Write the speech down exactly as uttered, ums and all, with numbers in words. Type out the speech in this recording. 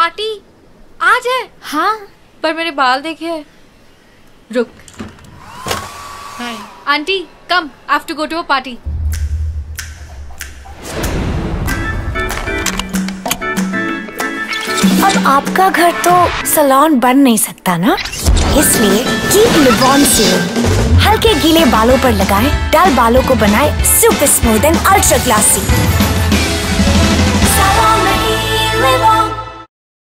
Party आज है। हाँ, पर मेरे बाल देखे। रुक। Hi aunty, come, I have to go to a party. अब आपका घर तो सैलून बन नहीं सकता ना, इसलिए कीप लिवॉन सीरम हल्के गीले बालों पर लगाएं, डल बालों को बनाए super smooth and ultra glassy.